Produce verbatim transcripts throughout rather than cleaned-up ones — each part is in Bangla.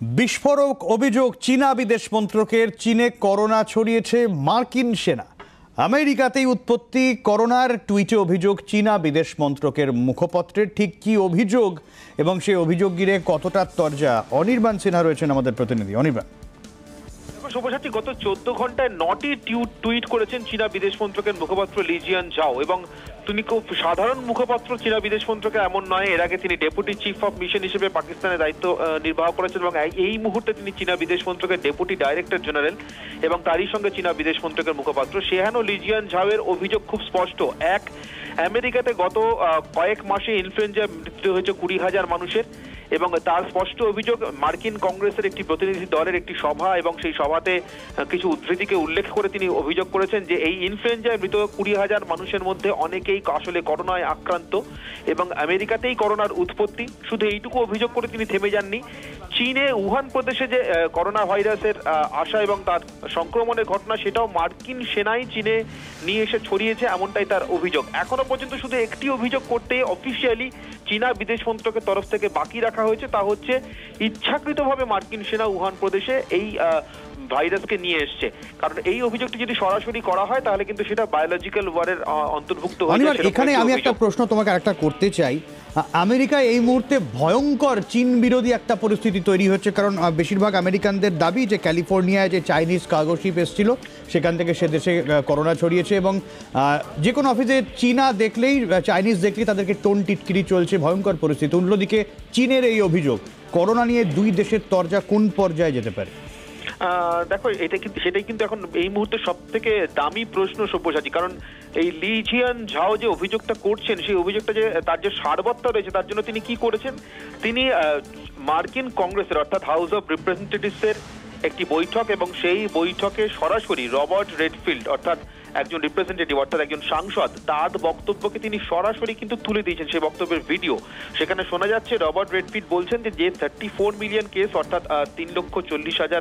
বিস্ফোরক অভিযোগ চীনা বিদেশ মন্ত্রকের। চীনে করোনা ছড়িয়েছে মার্কিন সেনা। আমেরিকাতেই উৎপত্তি করোনার। টুইটে অভিযোগ চীনা বিদেশ মন্ত্রকের মুখপত্রের। ঠিক কি অভিযোগ এবং সেই অভিযোগ ঘিরে কতটা তরজা, অনির্বাণ সিনহা রয়েছেন আমাদের প্রতিনিধি। অনির্বাণ, শুভসাচী, গত চোদ্দ ঘন্টায় নটি টুইট করেছেন চীনা বিদেশ মন্ত্রকের মুখপাত্র লি জিয়ানঝাও। এবং তিনি খুব সাধারণ মুখপাত্র চীনা বিদেশ মন্ত্রকে এমন নয়, এর আগে তিনি ডেপুটি চিফ অফ মিশন হিসেবে পাকিস্তানের দায়িত্ব নির্বাহ করেছেন এবং এই মুহূর্তে তিনি চীনা বিদেশ মন্ত্রকের ডেপুটি ডাইরেক্টর জেনারেল এবং তারই সঙ্গে চীনা বিদেশ মন্ত্রকের মুখপাত্র। সেহানো লি জিয়ানঝাওয়ের অভিযোগ খুব স্পষ্ট। এক, আমেরিকাতে গত কয়েক মাসে ইনফ্লুয়েঞ্জা মৃত্যু হয়েছে কুড়ি হাজার মানুষের এবং তার স্পষ্ট অভিযোগ মার্কিন কংগ্রেসের একটি প্রতিনিধি দলের একটি সভা এবং সেই সভাতে কিছু উদ্ধৃতিকে উল্লেখ করে তিনি অভিযোগ করেছেন যে এই ইনফ্লুয়েঞ্জায় মৃত কুড়ি হাজার মানুষের মধ্যে অনেকেই আসলে করোনায় আক্রান্ত এবং আমেরিকাতেই করোনার উৎপত্তি। শুধু এইটুকু অভিযোগ করে তিনি থেমে যাননি। চীনে উহান প্রদেশে যে করোনা ভাইরাসের আসা এবং তার সংক্রমণের ঘটনা, সেটাও মার্কিন সেনাই চীনে নিয়ে এসে ছড়িয়েছে, এমনটাই তার অভিযোগ। এখনো পর্যন্ত শুধু একটি অভিযোগ করতে অফিসিয়ালি চীনা বিদেশ মন্ত্রকের তরফ থেকে বাকি রাখা হয়েছে, তা হচ্ছে ইচ্ছাকৃতভাবে মার্কিন সেনা উহান প্রদেশে এই ভাইরাসকে নিয়ে এসছে। কারণ এই অভিযোগটি যদি সরাসরি করা হয় তাহলে কিন্তু সেটা বায়োলজিক্যাল ওয়ারের অন্তর্ভুক্ত হয়ে যায়। এখানে আমি একটা প্রশ্ন তোমাকে একটা করতে চাই। আমেরিকায় এই মুহূর্তে ভয়ঙ্কর চীন বিরোধী একটা পরিস্থিতি তৈরি হচ্ছে, কারণ বেশিরভাগ আমেরিকানদের দাবি যে ক্যালিফোর্নিয়ায় যে চাইনিজ কার্গো শিপ এসেছিল সেখান থেকে সে দেশে করোনা ছড়িয়েছে এবং যে কোনো অফিসে চীনা দেখলেই চাইনিজ দেখলেই তাদেরকে টোন টিটকিরি চলছে, ভয়ঙ্কর পরিস্থিতি। অন্যদিকে চীনের এই অভিযোগ, করোনা নিয়ে দুই দেশের তরজা কোন পর্যায়ে যেতে পারে? দেখো, এটা কিন্তু সেটাই কিন্তু এখন এই মুহূর্তে সব থেকে দামি প্রশ্ন সব্যসাচী। কারণ এই লি জিয়ানঝাও যে অভিযোগটা করছেন, সেই অভিযোগটা যে তার যে সারবত্তা রয়েছে তার জন্য তিনি কি করেছেন, তিনি মার্কিন কংগ্রেসের অর্থাৎ হাউস অফ রিপ্রেজেন্টেটিভসের একটি বৈঠক এবং সেই বৈঠকে সরাসরি রবার্ট রেডফিল্ড অর্থাৎ একজন রিপ্রেজেন্টেটিভ অর্থাৎ একজন সাংসদ, তার বক্তব্যকে তিনি সরাসরি কিন্তু তুলে দিয়েছেন সেই বক্তব্যের ভিডিও। সেখানে শোনা যাচ্ছে রবার্ট রেডফিল্ড বলছেন যে যে থার্টি ফোর মিলিয়ন কেস অর্থাৎ তিন লক্ষ চল্লিশ হাজার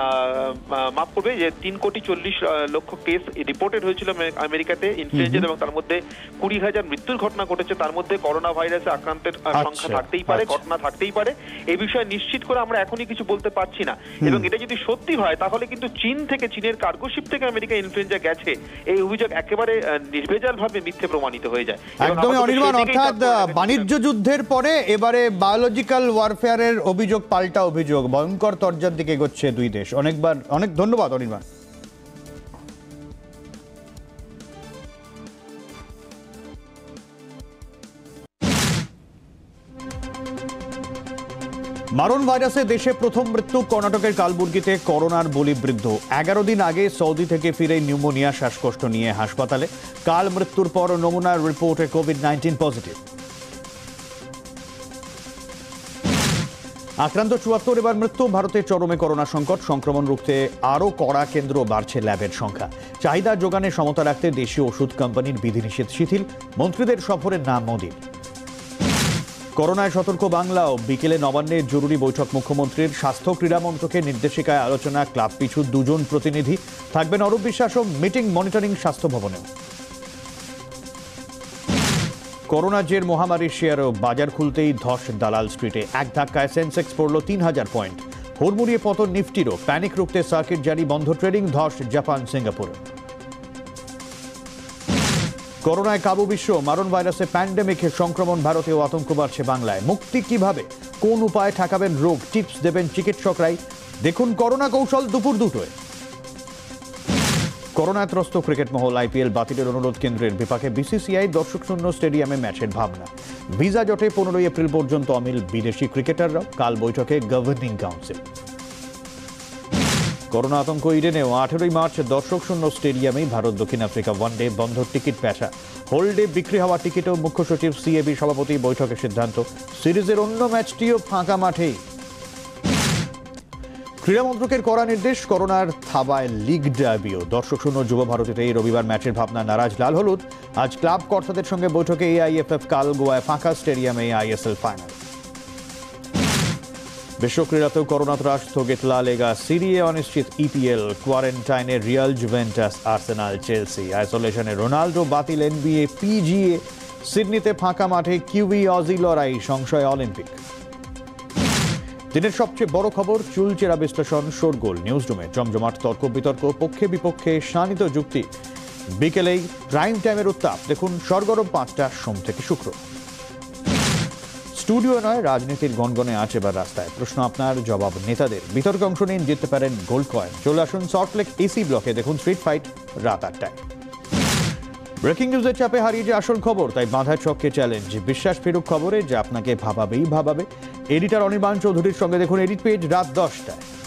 মাফ করবে যে তিন কোটি চল্লিশ লক্ষ কেস রিপোর্টেড হয়েছিল আমেরিকাতে ইনফ্লুয়েঞ্জা এবং তার মধ্যে কুড়ি হাজার মৃত্যুর ঘটনা ঘটেছে। তার মধ্যে করোনা ভাইরাসে আক্রান্তের সংখ্যা থাকতেই পারে, ঘটনা থাকতেই পারে। এই বিষয়ে নিশ্চিত করে আমরা এখনই কিছু বলতে পারছি না। এবং এটা যদি সত্যি হয় তাহলে কিন্তু চীন থেকে, চীনের কার্গোশিপ থেকে আমেরিকা ইনফ্লুয়েঞ্জা গেছে, এই অভিযোগ একেবারে নির্ভেজাল ভাবে মিথ্যে প্রমাণিত হয়ে যায়। একদমই অনির্বাণ, অর্থাৎ বাণিজ্য যুদ্ধের পরে এবারে বায়োলজিক্যাল ওয়ারফেয়ারের অভিযোগ পাল্টা অভিযোগ, ভয়ঙ্কর তরজার দিকে এগোচ্ছে দুই দেশ। অনেকবার অনেক ধন্যবাদ অনির্বাণ। মারণ ভাইরাসে দেশে প্রথম মৃত্যু কর্ণাটকের কালবুর্গিতে। করোনার বলি বৃদ্ধ। এগারো দিন আগে সৌদি থেকে ফিরে নিউমোনিয়া শ্বাসকষ্ট নিয়ে হাসপাতালে। কাল মৃত্যুর পর নমুনার রিপোর্টে কোভিড নাইন্টিন পজিটিভ। আক্রান্ত চুয়াত্তর, এবার মৃত্যু। ভারতের চরমে করোনা সংকট। সংক্রমণ রুখতে আরও কড়া কেন্দ্র, বাড়ছে ল্যাবের সংখ্যা। চাহিদা যোগানে সমতা রাখতে দেশীয় ওষুধ কোম্পানির বিধিনিষেধ শিথিল। মন্ত্রীদের সফরের নাম মোদির। করোনায় সতর্ক বাংলাও। বিকেলে নবান্নের জরুরি বৈঠক মুখ্যমন্ত্রীর। স্বাস্থ্য ক্রীড়া মন্ত্রকের নির্দেশিকায় আলোচনা। ক্লাব পিছু দুজন প্রতিনিধি থাকবেন। অরূপ বিশ্বাস ও মিটিং মনিটরিং স্বাস্থ্য ভবনেও। করোনা জের মহামারীর শেয়ারও। বাজার খুলতেই ধস দালাল স্ট্রিটে। এক ধাক্কায় সেন্সেক্স পড়ল তিন হাজার পয়েন্ট। হুড়মুড়িয়ে পতন নিফটিরও। প্যানিক রুখতে সার্কিট জারি, বন্ধ ট্রেডিং। ধস জাপান, সিঙ্গাপুর। করোনায় কাবু বিশ্ব। মারণ ভাইরাসে প্যান্ডেমিকের সংক্রমণ ভারতেও। আতঙ্ক বাড়ছে বাংলায়। মুক্তি কিভাবে, কোন উপায়ে ঠেকাবেন রোগ, টিপস দেবেন চিকিৎসকরাই। দেখুন করোনা কৌশল দুপুর দুটোয়। করোনাগ্রস্ত ক্রিকেট মহল। আইপিএল বাতিলের অনুরোধ কেন্দ্রের বিপাকে। বিসিসিআই দর্শক শূন্য স্টেডিয়ামে ম্যাচের ভাবনা। ভিসা জটে পনেরোই এপ্রিল পর্যন্ত অমিল বিদেশি ক্রিকেটাররাও। কাল বৈঠকে গভর্নিং কাউন্সিল। করোনা আতঙ্ক ইডেনেও। আঠেরোই মার্চ দর্শক শূন্য স্টেডিয়ামেই ভারত দক্ষিণ আফ্রিকা ওয়ানডে। বন্ধ টিকিট পেঁচা। হোল্ডে বিক্রি হওয়া টিকিটও। মুখ্য সচিব সিএবি সভাপতি বৈঠকের সিদ্ধান্ত। সিরিজের অন্য ম্যাচটিও ফাঁকা মাঠেই। ক্রীড়া মন্ত্রকের কড়া নির্দেশ। করোনার থাবায় লিগ ডার্বিও। দর্শক শূন্য যুব ভারতীতে এই রবিবার ম্যাচের ভাবনা। নারাজ লাল হলুদ। আজ ক্লাব কর্তাদের সঙ্গে বৈঠকে এআইএফএফ। কাল গোয়ায় ফাঁকা স্টেডিয়ামে আইএসএল ফাইনাল। বিশ্ব ক্রীড়াতেও করোনা ত্রাস। স্থগিত লা লিগা, সিরিয়ে অনিশ্চিত ইপিএল। কোয়ারেন্টাইনে রিয়াল, জুভেন্টাস, আর্সেনাল, চেলসি। আইসোলেশনে রোনাল্ডো বাতিল। NBA, PGA. সিডনিতে ফাঁকা মাঠে কিউই অজি লড়াই। সংশয় অলিম্পিক। দিনের সবচেয়ে বড় খবর, চুলচেরা বিশ্লেষণ, শোরগোল নিউজ রুমে, জমজমাট তর্ক বিতর্ক, পক্ষে বিপক্ষে শানিত যুক্তি। বিকেলেই প্রাইম টাইমের উত্তাপ দেখুন সরগরম পাঁচটা, সোম থেকে শুক্র। স্টুডিও নয়, রাজনীতির গনগনে আছে এবার রাস্তায়। প্রশ্ন আপনার, জবাব নেতাদের। বিতর্কে অংশ নিন, জিততে পারেন গোল্ড কয়েন। চলে আসুন সল্টলেক এসি ব্লকে, দেখুন স্ট্রিট ফাইট রাত আটটায়। ব্রেকিং নিউজের চাপে হারিয়ে যে আসল খবর, তাই বাঁধা চক্কে চ্যালেঞ্জ। বিশ্বাস ফেরুক খবরে, যে আপনাকে ভাবাবেই ভাবাবে। এডিটর অনির্বাণ চৌধুরীর সঙ্গে দেখুন এডিট পেজ রাত দশটায়।